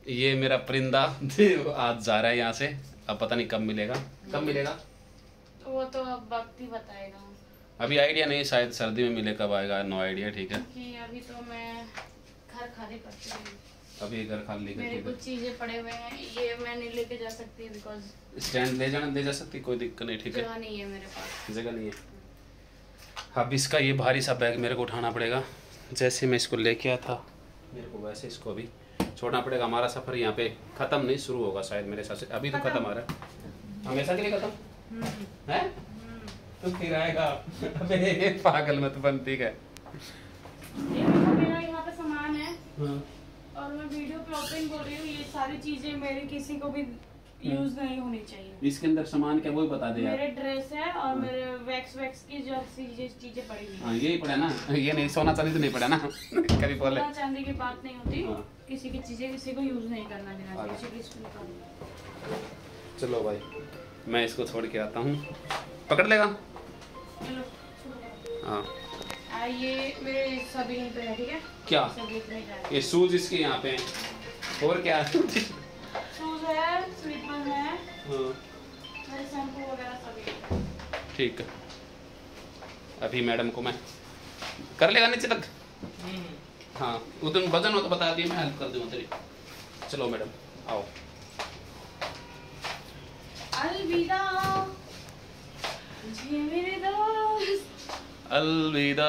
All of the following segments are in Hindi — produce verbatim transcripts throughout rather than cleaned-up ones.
ये मेरा परिंदा आज जा रहा है यहाँ से, अब पता नहीं कब मिलेगा। कब मिलेगा वो तो अब वक्त ही बताएगा। अभी आइडिया नहीं, शायद सर्दी में मिले, कब आएगा नो आइडिया। ठीक है कि अभी तो मैं घर खाली करती हूँ, अभी घर खाली मेरे कुछ चीजें पड़े हुए हैं, ये मैं नहीं लेके जा सकती बिकॉज स्टैंड ले जाना दे जा सकती, कोई दिक्कत नहीं। ठीक है जगह नहीं है मेरे पास, जगह नहीं है। अब इसका ये भारी सा बैग मेरे को उठाना पड़ेगा। जैसे मैं इसको लेके आया था मेरे को वैसे इसको अभी छोड़ना पड़ेगा। हमारा सफर यहाँ पे खत्म नहीं, शुरू होगा शायद मेरे हिसाब से। अभी तो खत्म आ रहा है, हमेशा के लिए खत्म है तो फिर आएगा। अबे पागल मत बन। ठीक है मेरा यहाँ पे सामान है और मैं वीडियो पे ओपन बोल रही हूँ, ये सारी चीजें मेरे किसी को भी यूज नहीं होनी चाहिए। इसके अंदर सामान क्या वो बता दे यार। मेरे ड्रेस है और मेरे वैक्स वैक्स की जो चीजें पड़ी हुई हाँ यही पड़ा ना, ये नहीं सोना चांदी तो नहीं पड़ा ना। कभी बोले सोना चांदी की बात नहीं होती। हाँ। किसी की चीजें किसी को यूज नहीं करना देना, किसी की इसको निकालना। चलो भाई मैं इसको छोड़ के आता हूँ, पकड़ लेगा। चलो हाँ आ, ये मेरे सभी यहीं पे है। ठीक है क्या सभी इतने ही जाए। ये शूज इसके यहाँ पे हैं। और क्या शूज है, स्लीपर है, हाँ मेरे शैम्पू वगैरह सभी। ठीक है अभी मैडम को मैं कर लेगा नीचे तक। हाँ उधर वजन हो तो बता दिए, मैं हेल्प कर दूँगा तेरी। चलो मैडम आओ। अलविदा जी मेरे दोस्त, अलविदा।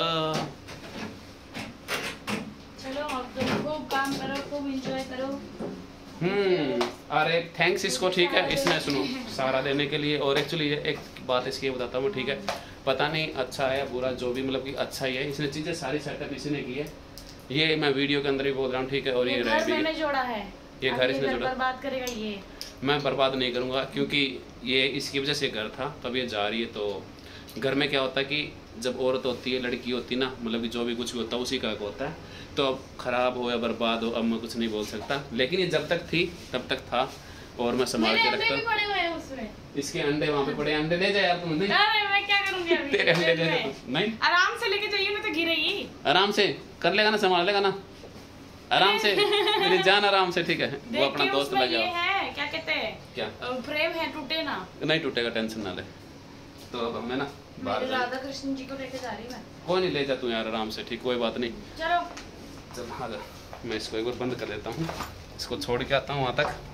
चलो अब तो खूब काम करो, खूब एंजॉय करो। हम्म अरे थैंक्स इसको। ठीक है इसने सुनो सहारा देने के लिए। और एक्चुअली ये एक बात इसकी बताता हूँ। ठीक है पता नहीं अच्छा है या बुरा, जो भी मतलब कि अच्छा ही है। इसने चीज़ें सारी सेटअप इसी ने की है, ये मैं वीडियो के अंदर ही बोल रहा हूँ। ठीक है और ये, ये घर मैंने जोड़ा है, ये घर इसने जोड़ा। बर्बाद करेगा ये, मैं बर्बाद नहीं करूँगा क्योंकि ये इसकी वजह से घर था, तब ये जा रही है। तो घर में क्या होता है कि जब औरत होती है, लड़की होती ना, मतलब कि जो भी कुछ भी होता है उसी का होता है। तो अब ख़राब हो या बर्बाद हो अब मैं कुछ नहीं बोल सकता, लेकिन ये जब तक थी तब तक था और मैं संभाल के रखता। पड़े हुए हैं उसमें। इसके अंडे वहाँ पे पड़े, अंडे ले जाए यार तुम। नहीं अरे मैं क्या करूँगी अभी? तेरे अंडे दे दे। नहीं आराम से लेके जाइए, मैं तो गिरेगी। आराम से कर लेगा ना, संभाल लेगा ना आराम से। मेरी जान आराम से। ठीक है वो अपना दोस्त लगा। ये है क्या कहते हैं, क्या फ्रेम है, टूटे ना। नहीं टूटेगा, टेंशन ना ले। तो अब मैं ना बाहर राधा कृष्ण जी को लेके जा रही मैं। कोई नहीं ले जा तू यार आराम से। ठीक कोई बात नहीं। चलो चल हाँ जा, मैं इसको एक बार बंद कर देता हूँ, इसको छोड़ के आता हूँ वहाँ तक।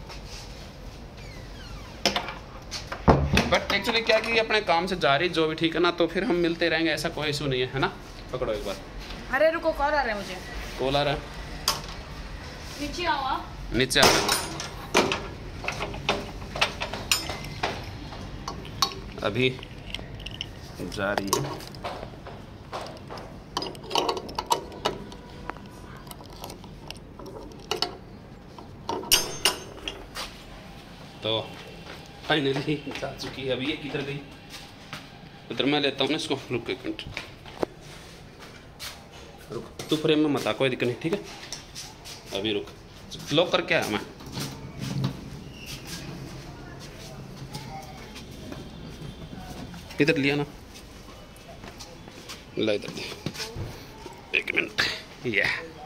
बट एक्चुअली क्या कि अपने काम से जा रही जो भी, ठीक है ना, तो फिर हम मिलते रहेंगे, ऐसा कोई इशू नहीं है, है ना। पकड़ो एक बार। अरे रुको कॉल आ रहा है मुझे। कॉल आ रहा है, नीचे आओ आप। नीचे आ रहा हूँ अभी जा रही है। तो फाइनली जा चुकी है। अभी ये किधर गई, उधर मैं लेता हूँ ना इसको। रुक एक मिनट, रुक तू फ्रेम में मत आ, कोई दिक्कत नहीं। ठीक है अभी रुक, लॉक करके आया मैं। इधर लिया ना, ला इधर दे एक मिनट। ये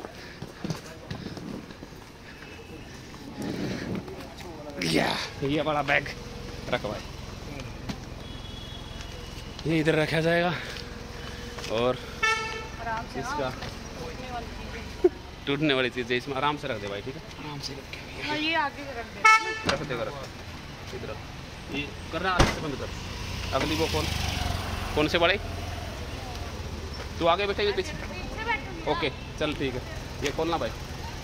या ये बड़ा बैग रखो भाई, ये इधर रखा जाएगा। और इसका टूटने वाली चीज़ है, इसमें आराम से रख दे भाई। ठीक है आराम से रख के। हाँ, ये आगे रख दे, रख देगा, रख इधर। ये कर रहा है, बंद कर। अगली वो कौन कौन से बड़े, तू आगे बैठेगी पीछे। ओके चल ठीक है, ये खोलना भाई।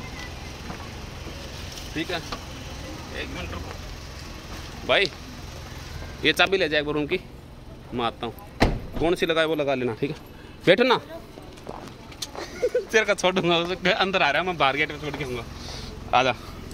ठीक है एक मिनट रुको भाई, ये चाबी ले जाए एक बार उनकी, मैं आता हूँ। कौन सी लगाए वो लगा लेना। ठीक है बैठो ना, तेरे का छोड़ूंगा, अंदर आ रहा है, मैं बाहर गेट पे छोड़ के आऊँगा। आजा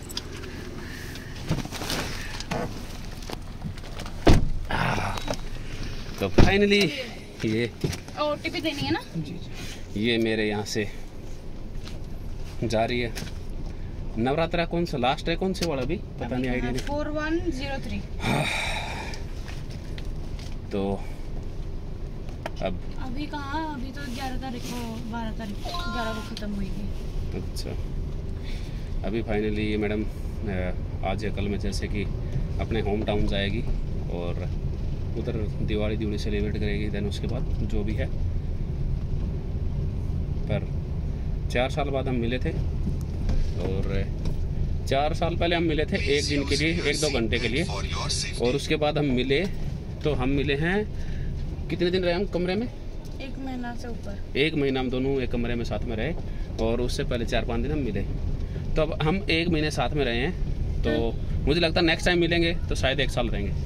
तो फाइनली ये ओटीपी देनी है ना, ये मेरे यहाँ से जा रही है। नवरात्रा कौन सा लास्ट है, कौन से वाला भी पता नहीं, आइडिया नहीं। Four one zero three. तो अब अभी कहाँ, अभी तो ग्यारह तारीख को, बारह तारीख ग्यारह को खत्म हुई। अच्छा अभी फाइनली ये मैडम आज या कल में जैसे कि अपने होम टाउन जाएगी और उधर दिवाली दिवाली सेलिब्रेट करेगी। देन उसके बाद जो भी है, पर चार साल बाद हम मिले थे और चार साल पहले हम मिले थे एक दिन के लिए, एक दो घंटे के लिए, और उसके बाद हम मिले तो हम मिले हैं कितने दिन रहे हम कमरे में? एक महीना से ऊपर। एक महीना हम दोनों एक कमरे में साथ में रहे और उससे पहले चार पाँच दिन हम मिले। तो अब हम एक महीने साथ में रहे हैं, तो मुझे लगता है नेक्स्ट टाइम मिलेंगे तो शायद एक साल रहेंगे।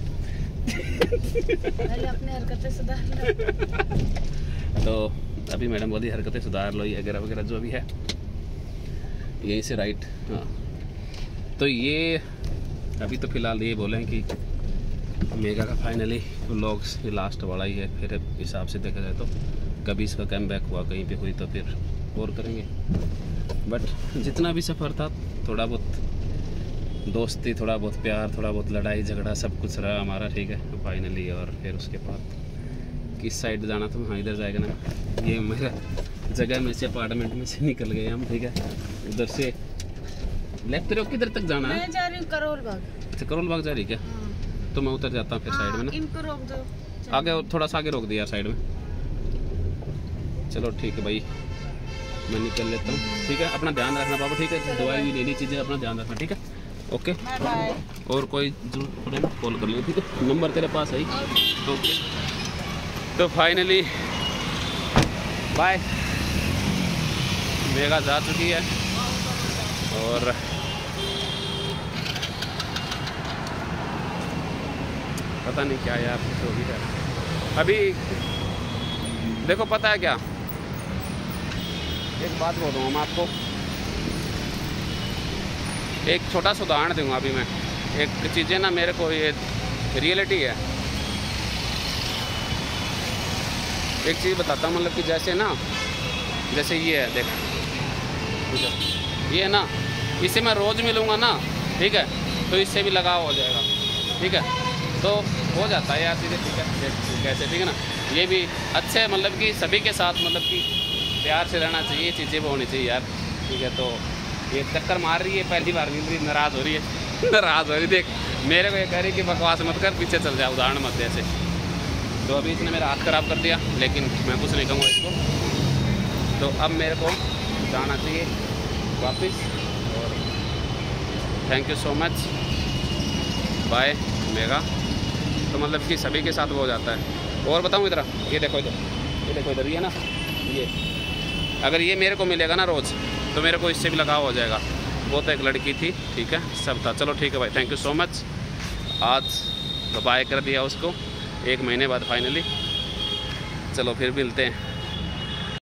पहले अपनी हरकतें सुधार लो। तो अभी मैडम बोली हरकतें सुधार लो, ये वगैरह वगैरह जो भी है यहीं से राइट। हाँ, तो ये अभी तो फ़िलहाल ये बोले कि मेगा का फाइनली व्लॉग्स ये लास्ट वाला ही है। फिर हिसाब से देखा जाए तो कभी इसका कम बैक हुआ कहीं पे हुई तो फिर और करेंगे। बट जितना भी सफ़र था, थोड़ा बहुत दोस्ती, थोड़ा बहुत प्यार, थोड़ा बहुत लड़ाई झगड़ा सब कुछ रहा हमारा, ठीक है फाइनली। और फिर उसके बाद किस साइड जाना था? हाँ, इधर जाएगा ना, ये मेरा जगह में से अपार्टमेंट में से निकल गए हम, ठीक है। उधर से लेफ्ट तरफ किधर तक जाना है? मैं जा रही हूँ करोल बाग। अच्छा, करोल बाग जा रही क्या? हाँ। तो मैं उतर जाता हूँ फिर साइड में ना। इनको रोक दो, आगे थोड़ा सा आगे रोक दिया साइड में। चलो ठीक है भाई, मैं निकल लेता हूँ, ठीक है। अपना ध्यान रखना बाबा, ठीक है। दवाई भी लेनी चीज़ें, अपना ध्यान रखना, ठीक है। Okay, bye bye. और कोई जरूरत पड़े ना कॉल कर लो, ठीक है। नंबर तेरे पास है? ओके, तो फाइनली बाय। मेगा जा चुकी है और पता नहीं क्या यार जो भी है। अभी देखो, पता है क्या, एक बात बोल रहा हूँ मैं आपको, एक छोटा सा उदाहरण दूंगा अभी मैं। एक चीज़ें ना मेरे को ये रियलिटी है, एक चीज़ बताता हूँ। मतलब कि जैसे ना, जैसे ये है, देख ये है ना, इससे मैं रोज़ मिलूँगा ना, ठीक है, तो इससे भी लगाव हो जाएगा, ठीक है। तो हो जाता है यार चीज़ें, ठीक है, कैसे, ठीक है ना। ये भी अच्छे, मतलब कि सभी के साथ मतलब कि प्यार से रहना चाहिए, चीज़ें वो होनी चाहिए यार, ठीक है। तो ये चक्कर मार रही है, पहली बार मिल रही, नाराज़ हो रही है, नाराज़ हो रही, देख मेरे को ये कह रही कि बकवास मत कर, पीछे चल जाए, उदाहरण मत दे ऐसे। तो अभी इसने मेरा हाथ ख़राब कर दिया, लेकिन मैं कुछ नहीं कहूँगा इसको। तो अब मेरे को जाना चाहिए वापस, और thank you so much, bye मेगा। तो मतलब कि सभी के साथ वो हो जाता है। और बताऊँ इधर, ये देखो इधर, ये देखो इधर, ये ना, ये अगर ये मेरे को मिलेगा ना रोज़, तो मेरे को इससे भी लगाव हो जाएगा। वो तो एक लड़की थी, ठीक है, सब था। चलो ठीक है भाई, थैंक यू सो मच। आज तो बाय कर दिया उसको एक महीने बाद फाइनली। चलो फिर मिलते हैं।